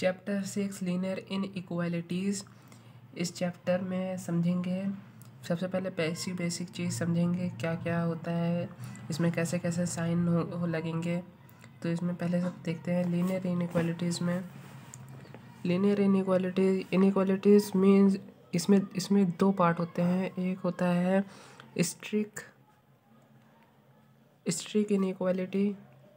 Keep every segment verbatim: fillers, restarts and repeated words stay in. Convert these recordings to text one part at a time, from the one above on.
Chapter six linear inequalities. इस chapter में समझेंगे सबसे पहले बेसिक बेसिक चीज़ समझेंगे क्या क्या होता है इसमें, कैसे कैसे साइन हो, हो लगेंगे। तो इसमें पहले सब देखते हैं लीनियर इनइक्वालिटीज़ में। लीनियर इनइक्वालिटीज इनइक्वालिटीज़ मीन्स इसमें इसमें दो पार्ट होते हैं। एक होता है strict strict inequality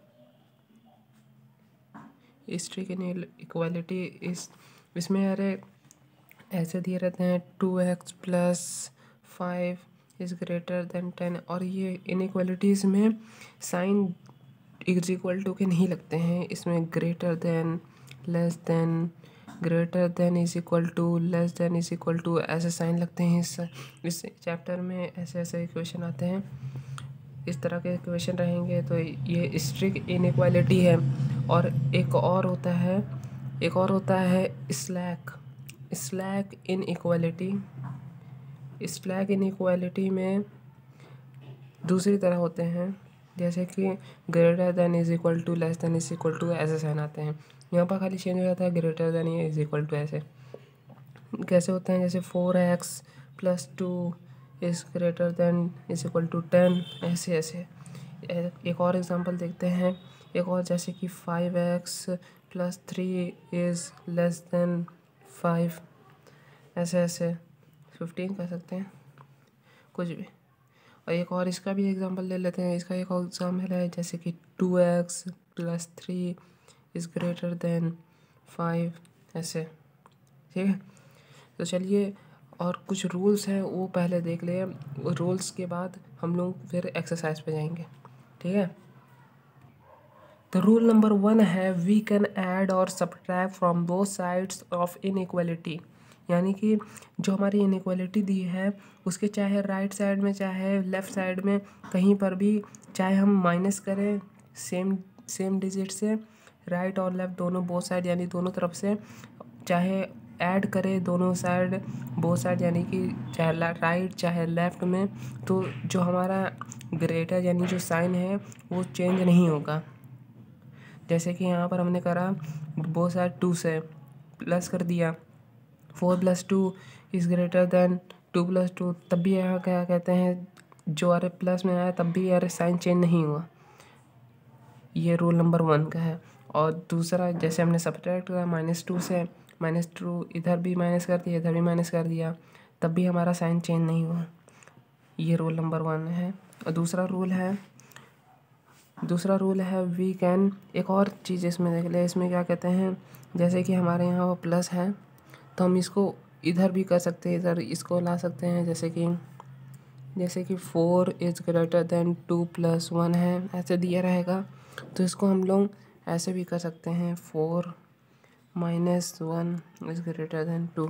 strict inequality इस इसमें अरे ऐसे दिए रहते हैं two x plus five is greater than ten, और ये इनइक्वालिटीज़ में साइन इज इक्वल टू के नहीं लगते हैं। इसमें greater than, less than, greater than is equal to, less than is equal to ऐसे साइन लगते हैं। इस इस चैप्टर में ऐसे ऐसे इक्वेशन आते हैं, इस तरह के इक्वेशन रहेंगे। तो ये स्ट्रिक इनइक्वालिटी है। और एक और होता है एक और होता है slack slack inequality. Slack inequality में दूसरी तरह होते हैं, जैसे कि greater than is equal to, less than is equal to ऐसे साइन आते हैं। यहाँ पर खाली चेंज हो जाता है greater than is equal to. ऐसे कैसे होते हैं, जैसे four x plus two is greater than is equal to ten. ऐसे ऐसे एक और एग्जांपल देखते हैं। एक और जैसे कि five x plus three is less than five. ऐसे ऐसे फिफ्टीन कर सकते हैं, कुछ भी। और एक और इसका भी एग्जांपल ले लेते हैं। इसका एक और एग्जांपल है जैसे कि two x plus three is greater than five. ऐसे, ठीक है। तो चलिए, और कुछ रूल्स हैं वो पहले देख ले। रूल्स के बाद हम लोग फिर एक्सरसाइज पे जाएंगे, ठीक है। तो रूल नंबर वन है वी कैन ऐड और subtract from both sides of inequality. यानी कि जो हमारी इनइक्वालिटी दी है उसके चाहे राइट साइड में चाहे लेफ़्ट साइड में कहीं पर भी, चाहे हम माइनस करें सेम सेम डिजिट से, राइट और लेफ़्ट दोनों, बोथ साइड यानी दोनों तरफ से, चाहे ऐड करें दोनों साइड, बोथ साइड यानी कि चाहे राइट चाहे लेफ़्ट में, तो जो हमारा ग्रेटर यानी जो साइन है वो चेंज नहीं होगा। जैसे कि यहाँ पर हमने करा बोथ साइड टू से प्लस कर दिया, four plus two is greater than two plus two, तब भी यहाँ क्या कहते हैं जो अरे प्लस में आया तब भी अरे साइन चेंज नहीं हुआ। ये रूल नंबर वन का है। और दूसरा, जैसे हमने सब्ट्रैक्ट करा माइनस टू से, माइनस टू इधर भी माइनस कर दिया इधर भी माइनस कर दिया, तब भी हमारा साइन चेंज नहीं हुआ। ये रूल नंबर वन है। और दूसरा रूल है दूसरा रूल है वी कैन, एक और चीज़ इसमें देख ले। इसमें क्या कहते हैं, जैसे कि हमारे यहाँ वो प्लस है तो हम इसको इधर भी कर सकते हैं, इधर इसको ला सकते हैं। जैसे कि जैसे कि four is greater than two plus one है, ऐसे दिया रहेगा। तो इसको हम लोग ऐसे भी कर सकते हैं, four minus one is greater than two,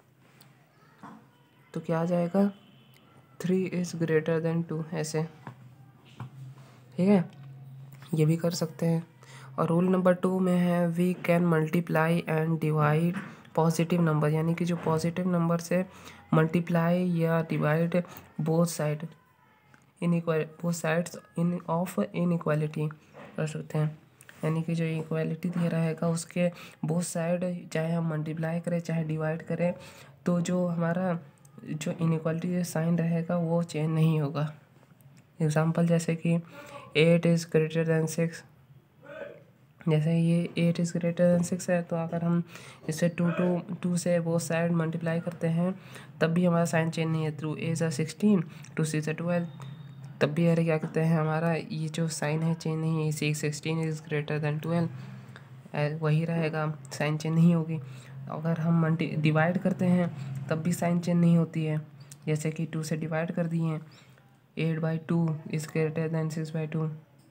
तो क्या आ जाएगा three is greater than two. ऐसे, ठीक है, ये भी कर सकते हैं। और रूल नंबर टू में है we can multiply and divide positive number, यानी कि जो पॉजिटिव नंबर से मल्टीप्लाई या divide both side in equal both sides in of inequality कर सकते हैं। यानी कि जो इक्वालिटी दिया रहेगा उसके बोथ साइड चाहे हम मल्टीप्लाई करें चाहे डिवाइड करें, तो जो हमारा जो इनइक्वालिटी साइन रहेगा वो चेंज नहीं होगा। एग्जांपल जैसे कि eight is greater than six, जैसे ये eight is greater than six है, तो अगर हम इसे टू टू टू से वो साइड मल्टीप्लाई करते हैं तब भी हमारा साइन चेंज नहीं है। टू ए ज़ा सिक्सटीन, टू सी ज़ा ट्वेल्व, तब भी अरे क्या कहते हैं हमारा ये जो साइन है चेंज नहीं है। Six sixteen is greater than twelve, वही रहेगा, साइन चेंज नहीं होगी। अगर हम मल्टी डिवाइड करते हैं तब भी साइन चेंज नहीं होती है। जैसे कि टू से डिवाइड कर दिए हैं, eight by two is greater than six by two,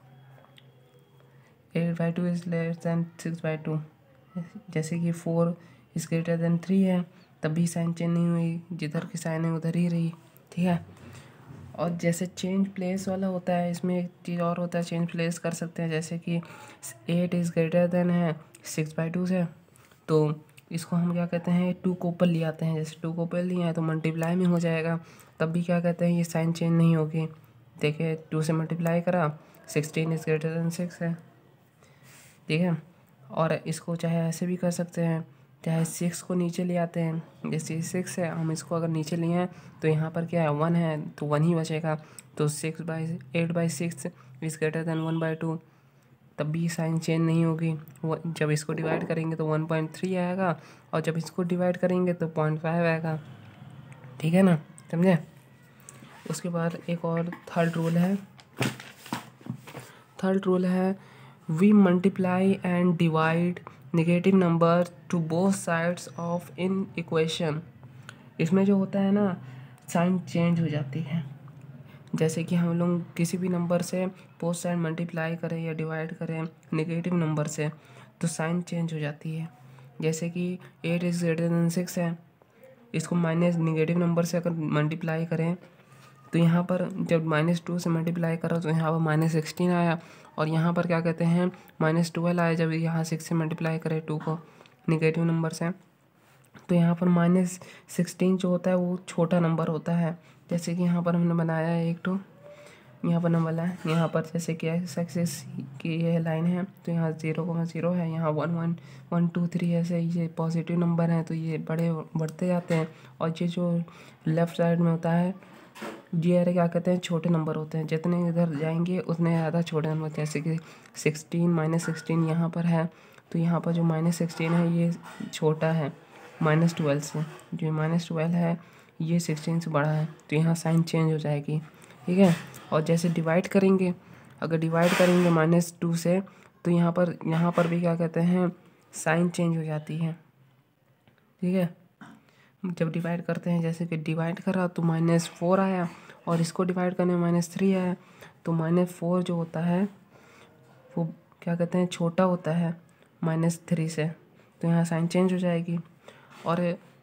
eight by two is less than six by two. जैसे कि four is greater than three है, तब भी साइन चेंज नहीं हुई, जिधर की साइन है उधर ही रही, ठीक है। और जैसे चेंज प्लेस वाला होता है, इसमें एक चीज़ और होता है, चेंज प्लेस कर सकते हैं। जैसे कि एट इज़ ग्रेटर देन है सिक्स बाई टू से, तो इसको हम क्या कहते हैं टू को ऊपर ले आते हैं। जैसे टू को ऊपर लिए हैं तो मल्टीप्लाई में हो जाएगा, तब भी क्या कहते हैं ये साइन चेंज नहीं होगी। देखिए टू से मल्टीप्लाई करा, sixteen is greater than six है, ठीक है। और इसको चाहे ऐसे भी कर सकते हैं, चाहे सिक्स को नीचे ले आते हैं। जैसे सिक्स है, हम इसको अगर नीचे लिए हैं तो यहाँ पर क्या है, वन है तो वन ही बचेगा। तो six by eight by six is greater than one by two, तब भी साइन चेंज नहीं होगी। वो जब इसको डिवाइड करेंगे तो वन पॉइंट थ्री आएगा, और जब इसको डिवाइड करेंगे तो पॉइंट फाइव आएगा। ठीक है ना, समझे। उसके बाद एक और थर्ड रूल है। थर्ड रूल है we multiply and divide negative number to both sides of in equation. इसमें जो होता है ना, साइन चेंज हो जाती है। जैसे कि हम लोग किसी भी नंबर से बोथ साइड मल्टीप्लाई करें या डिवाइड करें नेगेटिव नंबर से, तो साइन चेंज हो जाती है। जैसे कि eight is greater than six है, इसको माइनस नेगेटिव नंबर से अगर मल्टीप्लाई करें तो यहाँ पर जब माइनस टू से मल्टीप्लाई करा तो यहाँ पर माइनस सिक्सटीन आया, और यहाँ पर क्या कहते हैं माइनस ट्वेल्व आया जब यहाँ सिक्स से मल्टीप्लाई करें टू को नेगेटिव नंबर से। तो यहाँ पर माइनस सिक्सटीन जो होता है वो छोटा नंबर होता है। जैसे कि यहाँ पर हमने बनाया है एक तो यहाँ पर नंबर है, यहाँ पर जैसे कि एक्स एक्सिस की ये लाइन है, तो यहाँ जीरो को जीरो है, यहाँ one one one two three ऐसे ये पॉजिटिव नंबर हैं तो ये बड़े बढ़ते जाते हैं। और ये जो लेफ़्ट साइड में होता है ये अरे क्या कहते हैं छोटे नंबर होते हैं, जितने इधर जाएंगे उतने ज़्यादा छोटे नंबर। जैसे कि सिक्सटीन माइनस सिक्सटीन यहाँ पर है, तो यहाँ पर जो माइनस सिक्सटीन है ये छोटा है माइनस ट्वेल्व से, जो माइनस ट्वेल्व है ये सिक्सटीन से बड़ा है, तो यहाँ साइन चेंज हो जाएगी। ठीक है। और जैसे डिवाइड करेंगे, अगर डिवाइड करेंगे माइनस टू से, तो यहाँ पर यहाँ पर भी क्या कहते हैं साइन चेंज हो जाती है। ठीक है। जब डिवाइड करते हैं, जैसे कि डिवाइड करा तो माइनस फोर आया, और इसको डिवाइड करने में माइनस थ्री आया, तो माइनस फोर जो होता है वो क्या कहते हैं छोटा होता है माइनस थ्री से, तो यहाँ साइन चेंज हो जाएगी। और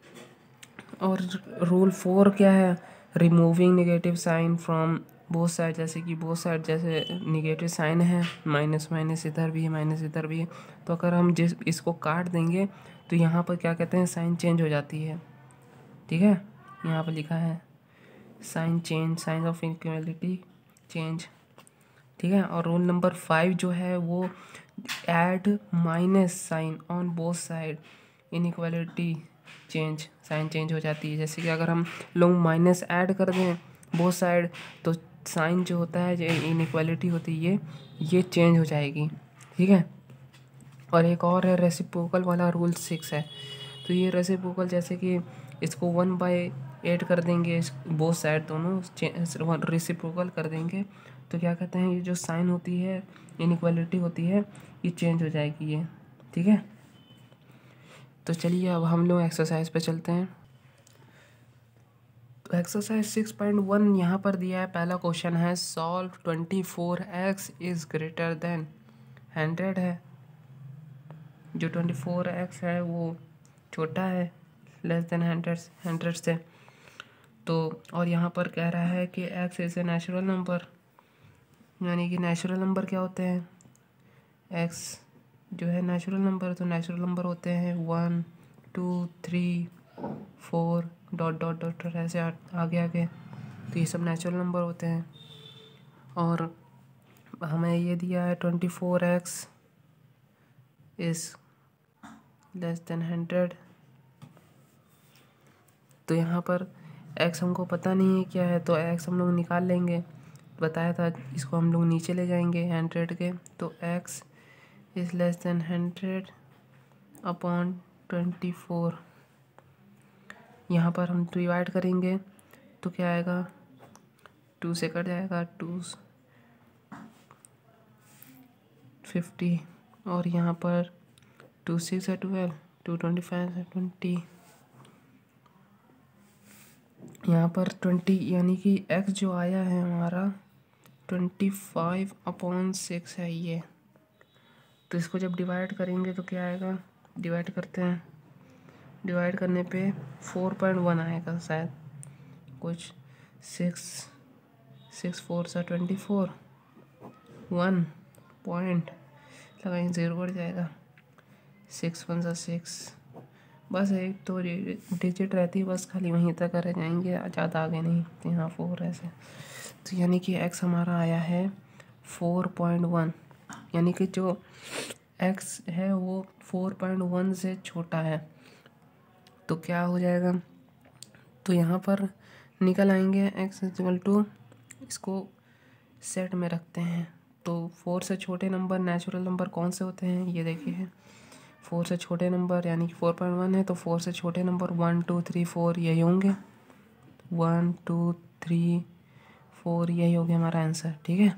और रूल फोर क्या है, removing negative sign from both side. जैसे कि बोथ साइड जैसे नेगेटिव साइन है, माइनस माइनस इधर भी है माइनस इधर भी है, तो अगर हम जिस इसको काट देंगे तो यहाँ पर क्या कहते हैं साइन चेंज हो जाती है। ठीक है, यहाँ पर लिखा है sign change, sign of inequality change. ठीक है। और रूल नंबर फाइव जो है वो add minus sign on both side inequality change, sign change हो जाती है। जैसे कि अगर हम लोग माइनस ऐड कर दें बोथ साइड तो साइन जो होता है जो इनइक्वालिटी होती है ये ये चेंज हो जाएगी। ठीक है। और एक और है रेसिप्रोकल वाला रूल सिक्स है, तो ये रेसिप्रोकल जैसे कि इसको वन बाई एट कर देंगे बोथ साइड दोनों रेसिप्रोकल कर देंगे, तो क्या कहते हैं ये जो साइन होती है इनइक्वालिटी होती है ये चेंज हो जाएगी ये। ठीक है। तो चलिए अब हम लोग एक्सरसाइज पे चलते हैं। तो एक्सरसाइज सिक्स पॉइंट वन यहाँ पर दिया है। पहला क्वेश्चन है solve twenty four x is greater than hundred है। जो ट्वेंटी फोर एक्स है वो छोटा है लेस देन हंड्रेड हंड्रेड से। तो और यहाँ पर कह रहा है कि x is a natural number, यानी कि नेचुरल नंबर क्या होते हैं, एक्स जो है नेचुरल नंबर, तो नेचुरल नंबर होते हैं one two three four dot dot dot ऐसे आगे आगे, तो ये सब नेचुरल नंबर होते हैं। और हमें ये दिया है twenty four x is less than hundred, तो यहाँ पर एक्स हमको पता नहीं है क्या है, तो एक्स हम लोग निकाल लेंगे, बताया था इसको हम लोग नीचे ले जाएंगे हंड्रेड के, तो x is less than hundred upon twenty four. यहाँ पर हम डिवाइड करेंगे तो क्या आएगा, टू से कट जाएगा, टू फिफ्टी, और यहाँ पर टू सिक्स है ट्वेल्व, टू ट्वेंटी फाइव है ट्वेंटी, यहाँ पर ट्वेंटी, यानी कि एक्स जो आया है हमारा ट्वेंटी फाइव अपॉन सिक्स है ये। तो इसको जब डिवाइड करेंगे तो क्या आएगा, डिवाइड करते हैं, डिवाइड करने पे फोर पॉइंट वन आएगा शायद कुछ, सिक्स सिक्स फोर सा ट्वेंटी फोर, वन पॉइंट लगाएंगे ज़ीरो बढ़ जाएगा, सिक्स वन सा सिक्स, बस एक तो डिजिट रहती है बस खाली वहीं तक रह जाएंगे, ज़्यादा आगे नहीं। तो यहाँ फोर ऐसे, तो यानी कि एक्स हमारा आया है फोर पॉइंट वन, यानी कि जो एक्स है वो फोर पॉइंट वन से छोटा है तो क्या हो जाएगा, तो यहाँ पर निकल आएंगे एक्स इक्वल टू, इसको सेट में रखते हैं तो फोर से छोटे नंबर नेचुरल नंबर कौन से होते हैं, ये देखिए फोर से छोटे नंबर यानी कि फोर पॉइंट वन है तो फोर से छोटे number one two three four यही होंगे, वन टू थ्री फोर यही हो गया हमारा आंसर। ठीक है,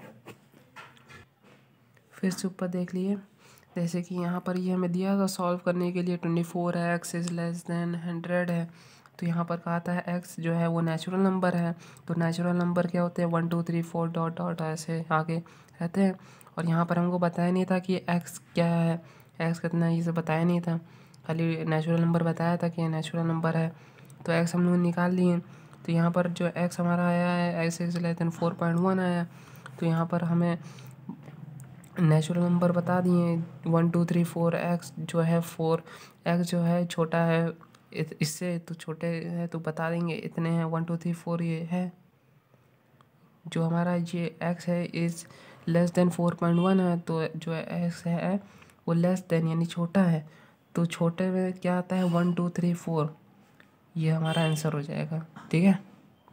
फिर से ऊपर देख लिए, जैसे कि यहाँ पर ये हमें दिया था सॉल्व करने के लिए twenty four x is less than hundred है, तो यहाँ पर कहा था एक्स जो है वो नेचुरल नंबर है, तो नेचुरल नंबर क्या होते हैं one two three four dot dot ऐसे आगे रहते हैं, और यहाँ पर हमको बताया नहीं था कि एक्स क्या है, एक्स कितना है, ये सब बताया नहीं था, खाली नेचुरल नंबर बताया था कि ये नेचुरल नंबर है, तो एक्स हम लोग निकाल लिए। तो यहाँ पर जो एक्स हमारा आया है x is less than four point one आया, तो यहाँ पर हमें नेचुरल नंबर बता दिए one two three four, x जो है फोर, एक्स जो है छोटा है इससे तो छोटे है तो बता देंगे इतने हैं, वन टू थ्री फोर ये है, जो हमारा ये एक्स है is less than four point one है, तो जो एक्स है वो लेस देन यानी छोटा है, तो छोटे में क्या आता है वन टू थ्री फोर, ये हमारा आंसर हो जाएगा। ठीक है,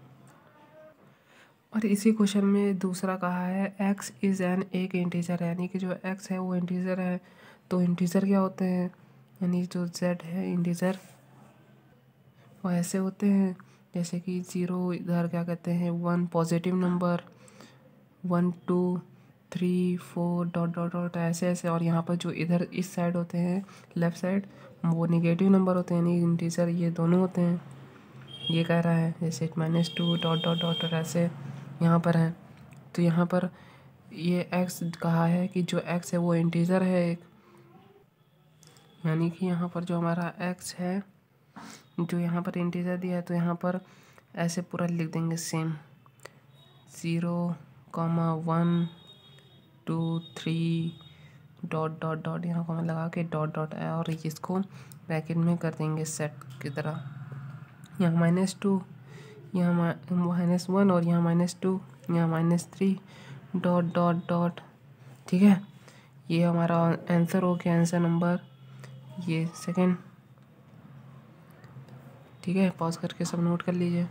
और इसी क्वेश्चन में दूसरा कहा है x इज़ एन एक इंटीजर, यानी कि जो x है वो इंटीजर है, तो इंटीजर क्या होते हैं, यानी जो z है इंटीजर वो ऐसे होते हैं जैसे कि ज़ीरो इधर क्या कहते हैं one positive number, one two three four dot dot dot ऐसे ऐसे, और यहाँ पर जो इधर इस साइड होते हैं लेफ़्ट साइड वो निगेटिव नंबर होते हैं, यानी इंटीजर ये दोनों होते हैं, ये कह रहा है जैसे minus two dot dot dot ऐसे यहाँ पर है, तो यहाँ पर ये x कहा है कि जो x है वो इंटीजर है एक, यानी कि यहाँ पर जो हमारा x है जो यहाँ पर इंटीजर दिया है तो यहाँ पर ऐसे पूरा लिख देंगे same, zero comma one two three dot dot dot यहाँ कॉमा लगा के डॉट डॉट है, और इसको ब्रैकेट में कर देंगे सेट की तरह, यहाँ माइनस टू, यहाँ माइनस वन, और यहाँ माइनस टू, यहाँ minus three dot dot dot. ठीक है, ये हमारा आंसर हो गया, आंसर नंबर ये सेकंड। ठीक है, पॉज करके सब नोट कर लीजिए।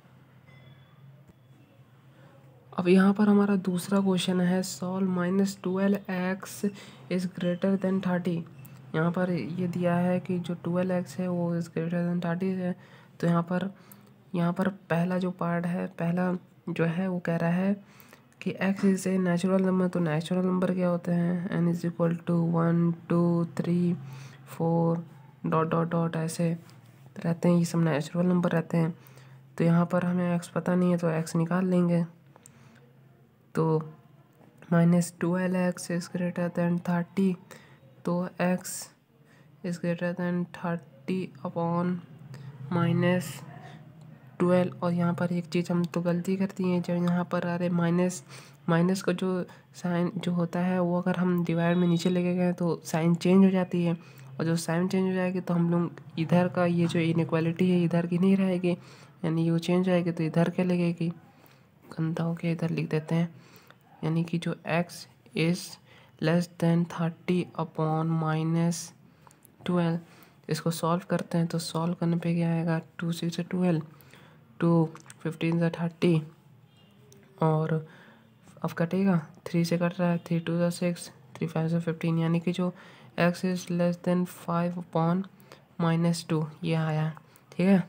अब यहाँ पर हमारा दूसरा क्वेश्चन है solve minus twelve x is greater than thirty, यहाँ पर ये दिया है कि जो ट्वेल्व एक्स है वो इज़ ग्रेटर देन थर्टी है, तो यहाँ पर यहाँ पर पहला जो पार्ट है पहला जो है वो कह रहा है कि x is a natural number, तो नेचुरल नंबर क्या होते हैं n is equal to one two three four dot dot dot ऐसे रहते हैं, ये सब नेचुरल नंबर रहते हैं, तो यहाँ पर हमें x पता नहीं है तो x निकाल लेंगे, तो minus twelve x is greater than thirty, तो x is greater than thirty upon minus twelve, और यहाँ पर एक चीज़ हम तो गलती करती हैं, जब यहाँ पर अरे माइनस माइनस का जो साइन जो होता है वो अगर हम डिवाइड में नीचे लेके गए तो साइन चेंज हो जाती है, और जो साइन चेंज हो जाएगी तो हम लोग इधर का ये जो इनइक्वालिटी है इधर की नहीं रहेगी, यानी ये चेंज हो जाएगी तो इधर क्या लगेगी, गंदा हो के इधर लिख देते हैं, यानी कि जो x is less than thirty upon minus twelve, इसको सॉल्व करते हैं तो सॉल्व करने पे क्या आएगा, two six twelve, two fifteen ज़ा थर्टी, और अब कटेगा थ्री से कट रहा है, थ्री टू ज़ा सिक्स, थ्री फाइव ज़ा फिफ्टीन, यानी कि जो x is less than five upon minus two ये आया। ठीक है,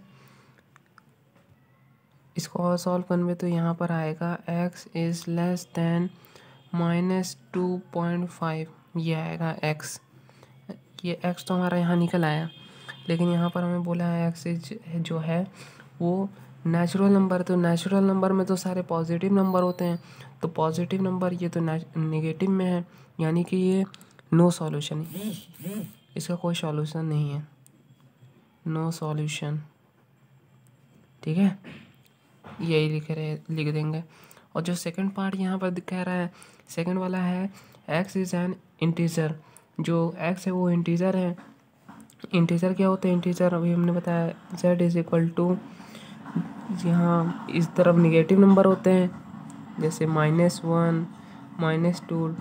इसको और सॉल्व करने तो यहाँ पर आएगा x is less than minus two point five, ये आएगा x, ये x तो हमारा यहाँ निकल आया, लेकिन यहाँ पर हमें बोला है x इज जो है वो नेचुरल नंबर, तो नेचुरल नंबर में तो सारे पॉजिटिव नंबर होते हैं, तो पॉजिटिव नंबर ये तो नेगेटिव में है, यानी कि ये नो सॉल्यूशन, इसका कोई सॉल्यूशन नहीं है, नो सॉल्यूशन। ठीक है, यही लिख रहे लिख देंगे। और जो सेकंड पार्ट यहाँ पर कह रहा है, सेकंड वाला है x इज़ एन इंटीजर, जो x है वो इंटीजर है, इंटीजर क्या होते हैं, इंटीजर अभी हमने बताया z इज़ इक्वल टू, यहाँ इस तरफ निगेटिव नंबर होते हैं जैसे minus one minus two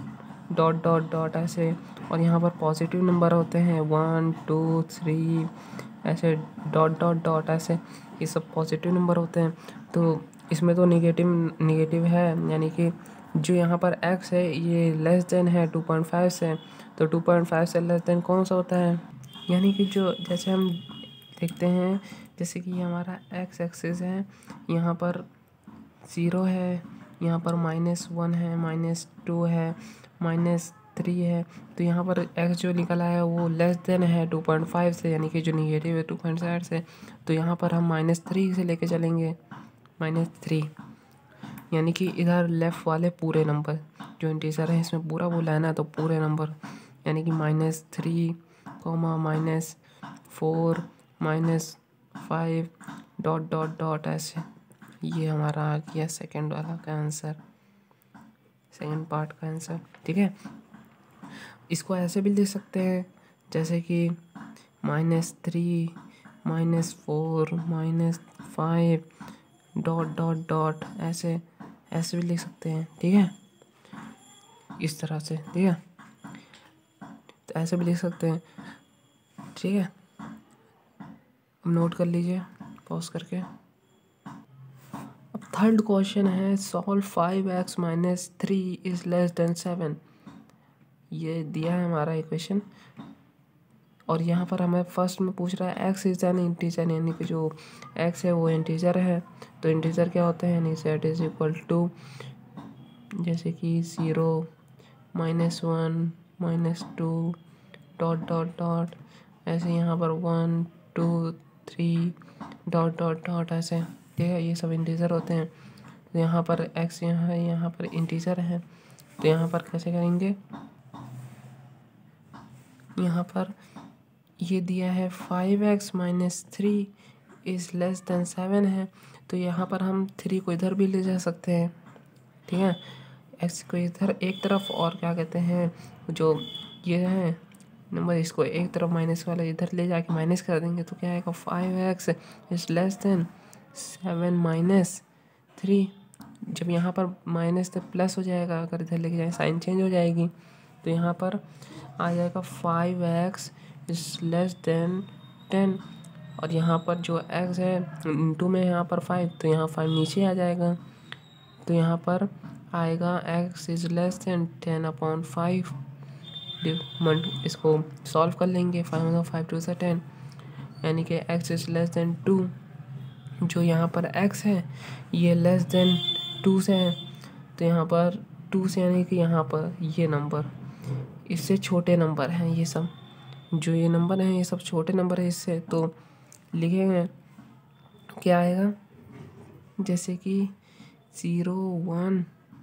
dot dot dot ऐसे। और यहाँ पर पॉजिटिव नंबर होते हैं वन टू थ्री ऐसे डॉट डॉट डॉट ऐसे, ये सब पॉजिटिव नंबर होते हैं। तो इसमें तो निगेटिव निगेटिव है, यानी कि जो यहाँ पर x है ये लेस देन है टू पॉइंट फाइव से, तो टू पॉइंट फाइव से लेस देन कौन सा होता है, यानी कि जो जैसे हम देखते हैं जैसे कि ये हमारा x एक्सिस है, यहाँ पर ज़ीरो है, यहाँ पर माइनस वन है, माइनस टू है, माइनस थ्री है। तो यहाँ पर x जो निकला है वो लेस देन है टू पॉइंट फाइव से, यानी कि जो निगेटिव है टू पॉइंट फाइव से। तो यहाँ पर हम माइनस थ्री से लेके चलेंगे, माइनस थ्री, यानी कि इधर लेफ़्ट वाले पूरे नंबर जो इंटीजर है इसमें पूरा बोला है ना, तो पूरे नंबर, यानी कि minus three comma minus four minus five dot dot dot ऐसे। ये हमारा आ गया सेकेंड वाला का आंसर, सेकेंड पार्ट का आंसर। ठीक है, इसको ऐसे भी लिख सकते हैं जैसे कि minus three minus four minus five dot dot dot ऐसे ऐसे भी लिख सकते हैं। ठीक है, इस तरह से। ठीक है, तो ऐसे भी लिख सकते हैं। ठीक है, अब नोट कर लीजिए पॉज करके। अब थर्ड क्वेश्चन है solve five x minus three is less than seven. ये दिया है हमारा इक्वेशन, और यहाँ पर हमें फर्स्ट में पूछ रहा है एक्स इज एन इंटीजर, यानी कि जो एक्स है वो इंटीजर है। तो इंटीजर क्या होते हैं, यानी सेट इज इक्वल टू जैसे कि zero minus one minus two dot dot dot ऐसे, यहाँ पर one two three dot dot dot ऐसे। ठीक है, ये सब इंटीजर होते हैं। तो यहाँ पर एक्स यहाँ है, यहाँ पर इंटीजर है, तो यहाँ पर कैसे करेंगे, यहाँ पर ये दिया है five x minus three is less than seven है, तो यहाँ पर हम थ्री को इधर भी ले जा सकते हैं। ठीक है, एक्स को इधर एक तरफ, और क्या कहते हैं जो ये है नंबर इसको एक तरफ माइनस वाला इधर ले जाके माइनस कर देंगे, तो क्या आएगा five x is less than seven minus three. जब यहाँ पर माइनस तो प्लस हो जाएगा, अगर इधर लेके जाए साइन चेंज हो जाएगी, तो यहाँ पर आ जाएगा five x is less than ten. और यहाँ पर जो x है टू में यहाँ पर फाइव, तो यहाँ फाइव नीचे आ जाएगा, तो यहाँ पर आएगा x is less than ten upon five. इसको सॉल्व कर लेंगे, फाइव फाइव टू से टेन, यानी कि x is less than two. जो यहाँ पर x है ये लेस देन टू से है, तो यहाँ पर टू से यानी कि यहाँ पर ये नंबर इससे छोटे नंबर हैं, ये सब जो ये नंबर हैं ये सब छोटे नंबर है इससे। तो लिखेंगे क्या आएगा, जैसे कि ज़ीरो वन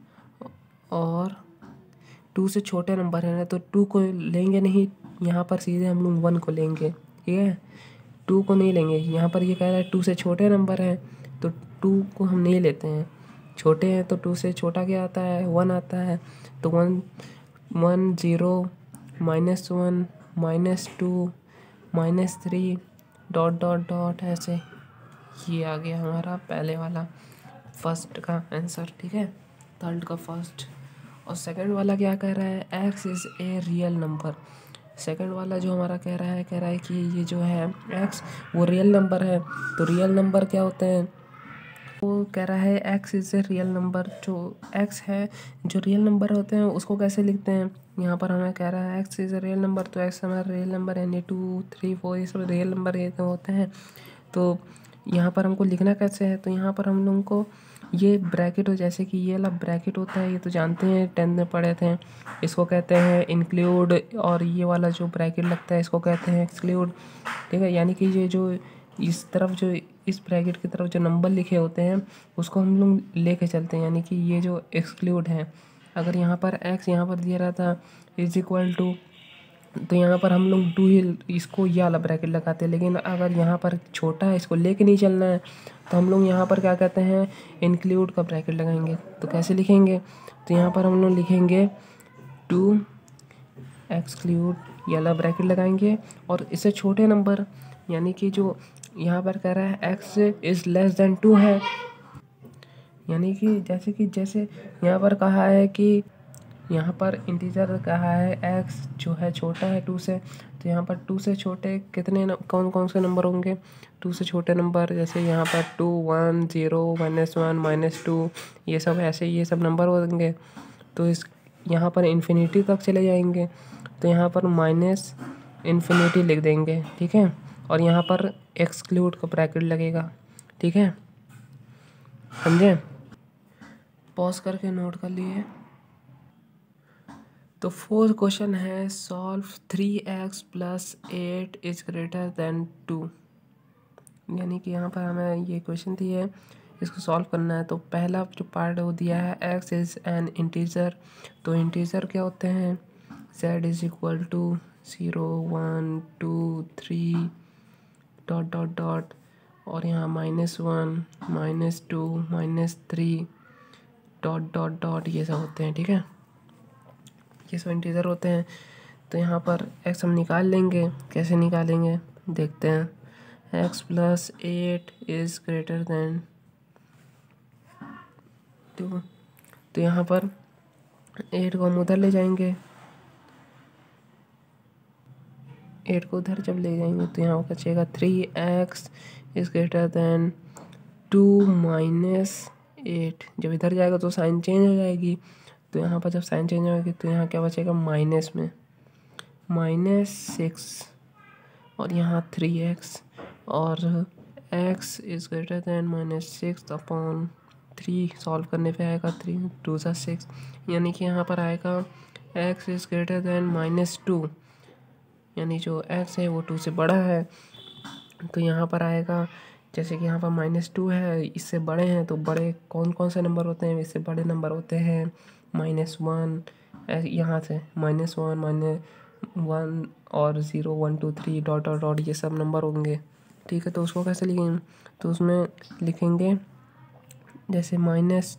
और टू से छोटे नंबर है ना, तो टू को लेंगे नहीं, यहाँ पर सीधे हम लोग वन को लेंगे। ठीक है, टू को नहीं लेंगे, यहाँ पर ये कह रहा है टू से छोटे नंबर हैं, तो टू को हम नहीं लेते हैं, छोटे हैं तो टू से छोटा क्या आता है, वन आता है। तो one one zero minus one minus two minus three dot dot dot ऐसे। ये आ गया हमारा पहले वाला फर्स्ट का आंसर। ठीक है, थर्ड का फर्स्ट। और सेकंड वाला क्या कह रहा है, x is a real number. Second वाला जो हमारा कह रहा है कह रहा है कि ये जो है x वो रियल नंबर है। तो रियल नंबर क्या होते हैं, वो कह रहा है x is a real number. जो x है जो रियल नंबर होते हैं उसको कैसे लिखते हैं, यहाँ पर हमें कह रहा है x is a real number, तो x हमारा रियल नंबर है, यानी टू थ्री फोर ये सब रियल नंबर ये होते हैं। तो यहाँ पर हमको लिखना कैसे है, तो यहाँ पर हम लोगों को ये ब्रैकेट हो, जैसे कि ये वाला ब्रैकेट होता है, ये तो जानते हैं टेंथ में पढ़े थे, इसको कहते हैं इंक्लूड, और ये वाला जो ब्रैकेट लगता है इसको कहते हैं एक्सक्लूड। ठीक है, यानी कि ये जो इस तरफ जो इस ब्रैकेट की तरफ जो नंबर लिखे होते हैं उसको हम लोग लेके चलते हैं, यानी कि ये जो एक्सक्लूड है। अगर यहाँ पर x यहाँ पर दिया रहता इज इक्वल टू, तो यहाँ पर हम लोग डू ही इसको ये वाला ब्रैकेट लगाते हैं, लेकिन अगर यहाँ पर छोटा है इसको लेके नहीं चलना है, तो हम लोग यहाँ पर क्या कहते हैं इंक्लूड का ब्रैकेट लगाएंगे। तो कैसे लिखेंगे, तो यहाँ पर हम लोग लिखेंगे टू एक्सक्लूड ये वाला ब्रैकेट लगाएंगे, और इससे छोटे नंबर, यानी कि जो यहाँ पर कह रहा है x is less than two है, यानी कि जैसे कि जैसे यहाँ पर कहा है कि यहाँ पर इंटीजर कहा है x जो है छोटा है टू से, तो यहाँ पर टू से छोटे कितने न, कौन कौन से नंबर होंगे? टू से छोटे नंबर जैसे यहाँ पर two, one, zero, minus one, minus two, ये सब ऐसे ये सब नंबर होंगे। तो इस यहाँ पर इन्फिनिटी तक चले जाएंगे, तो यहाँ पर माइनस इन्फिनिटी लिख देंगे, ठीक है। और यहाँ पर एक्सक्लूड का ब्रैकेट लगेगा, ठीक है, समझे? पॉज करके नोट कर लिए। तो फोर्थ क्वेश्चन है solve three x plus eight is greater than two, यानी कि यहाँ पर हमें ये क्वेश्चन दी है, इसको सॉल्व करना है। तो पहला जो पार्ट वो दिया है x इज़ एन इंटीजर, तो इंटीजर क्या होते हैं? z is equal to zero, one, two, three, dot dot dot, और यहाँ minus one, minus two, minus three, dot dot dot, ये सब होते हैं, ठीक है, ये सब इंटीजर होते हैं। तो यहाँ पर x हम निकाल लेंगे, कैसे निकालेंगे देखते हैं। x plus eight is greater than two, तो यहाँ पर एट को हम उधर ले जाएंगे, एट को उधर जब ले जाएंगे तो यहाँ बचेगा three x is greater than two minus eight. जब इधर जाएगा तो साइन चेंज हो जाएगी, तो यहाँ पर जब साइन चेंज होगी तो यहाँ क्या बचेगा? माइनस में माइनस सिक्स, और यहाँ थ्री एक्स, और x is greater than minus six upon three, solve करने पे आएगा थ्री टू ज़ा सिक्स, यानी कि यहाँ पर आएगा x is greater than minus two, यानी जो x है वो टू से बड़ा है। तो यहाँ पर आएगा, जैसे कि यहाँ पर माइनस टू है, इससे बड़े हैं, तो बड़े कौन कौन से नंबर होते हैं? इससे बड़े नंबर होते हैं माइनस वन, यहाँ से माइनस वन, माइनस वन और zero, one, two, three, dot dot dot, ये सब नंबर होंगे, ठीक है। तो उसको कैसे लिखेंगे? तो उसमें लिखेंगे जैसे माइनस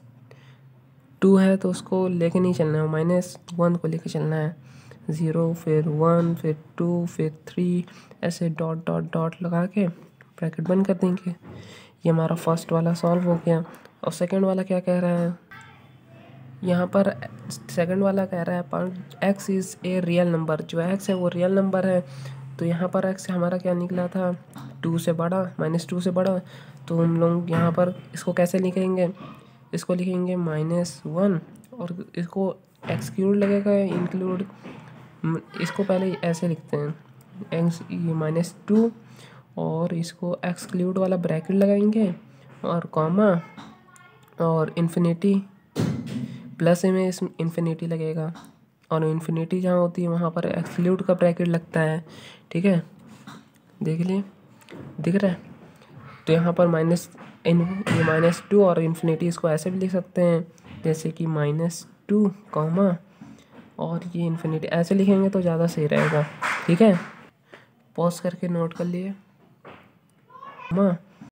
टू है तो उसको लेके नहीं चलना है, माइनस वन को लेके चलना है, ज़ीरो, फिर वन, फिर टू, फिर थ्री, ऐसे डॉट डॉट डॉट लगा के ब्रैकेट बंद कर देंगे। ये हमारा फर्स्ट वाला सॉल्व हो गया। और सेकंड वाला क्या कह रहा है? यहाँ पर सेकंड वाला कह रहा है x is a real number, जो x है वो रियल नंबर है। तो यहाँ पर x हमारा क्या निकला था? टू से बड़ा, माइनस टू से बड़ा। तो हम लोग यहाँ पर इसको कैसे लिखेंगे? इसको लिखेंगे माइनस वन, और इसको एक्सक्लूड लगेगा इंक्लूड, इसको पहले ऐसे लिखते हैं एक्स ये माइनस टू, और इसको एक्सक्लूड वाला ब्रैकेट लगाएंगे और कॉमा और इन्फिनिटी, प्लस में इस इन्फिनिटी लगेगा, और इन्फिनिटी जहाँ होती है वहाँ पर एक्सक्लूड का ब्रैकेट लगता है, ठीक है, देख लिए, दिख रहा है। तो यहाँ पर माइनस इन ये माइनस टू और इन्फिनिटी, इसको ऐसे भी लिख सकते हैं जैसे कि माइनस टू कॉमा और ये इन्फिनिटी, ऐसे लिखेंगे तो ज़्यादा सही रहेगा, ठीक है। पॉज करके नोट कर लिए। कॉमा